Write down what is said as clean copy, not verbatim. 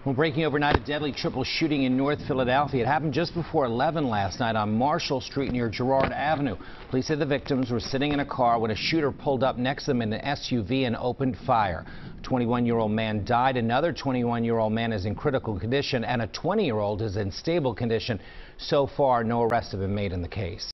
Well, breaking overnight, a deadly triple shooting in North Philadelphia. It happened just before 11 last night on Marshall Street near Girard Avenue. Police say the victims were sitting in a car when a shooter pulled up next to them in an SUV and opened fire. A 21-year-old man died. Another 21-year-old man is in critical condition, and a 20-year-old is in stable condition. So far, no arrests have been made in the case.